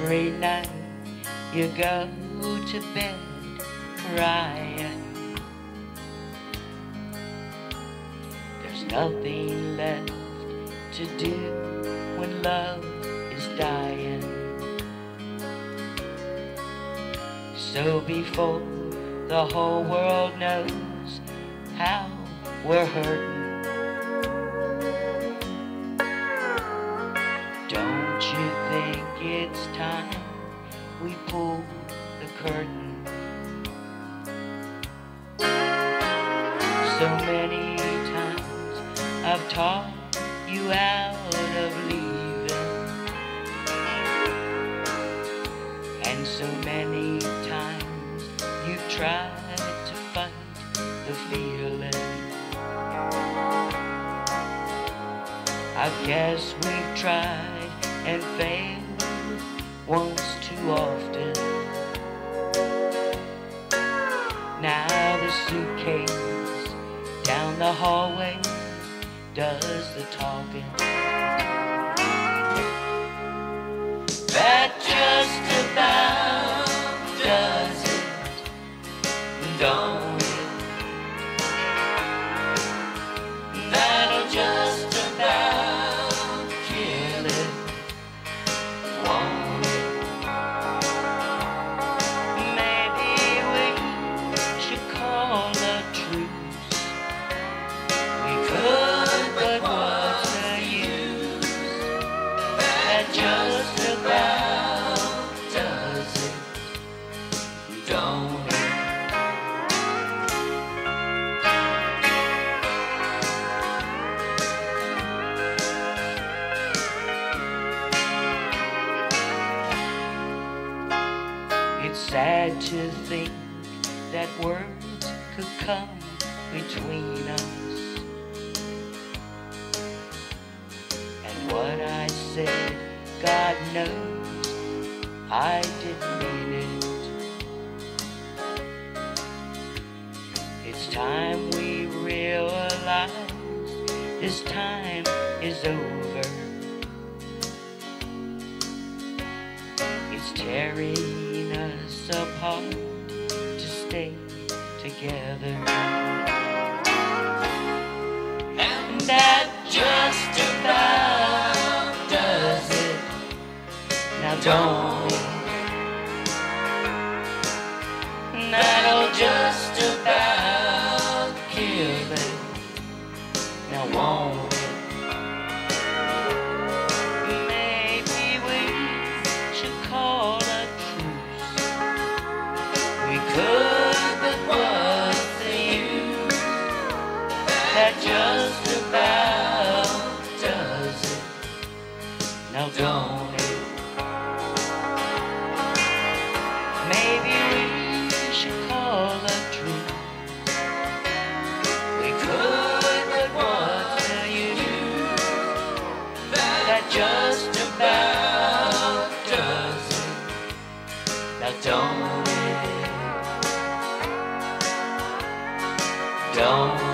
Every night you go to bed crying. There's nothing left to do when love is dying. So before the whole world knows how we're hurting, don't you think it's time we pull the curtain? So many times I've taught you out of leaving, and so many times you've tried to fight the feeling. I guess we've tried and failed once too often. Now the suitcase down the hallway does the talking. That just about does it, don't it? That'll just about kill it, won't it? Maybe we should call a truce. We could, but what's the use? That just about does it, don't it? It's sad to think that words could come between us, and what I said, God knows I didn't mean it. It's time we realize this time is over. It's tearing us apart to stay together, and that just about does it. Now don't it? That'll just about kill it. Now won't it? Maybe we should call a truce. We could, but what's the use? That just about does it. Now don't it? Maybe we should call a truce. We could, but what's the use? That just about does it. Now don't it? Don't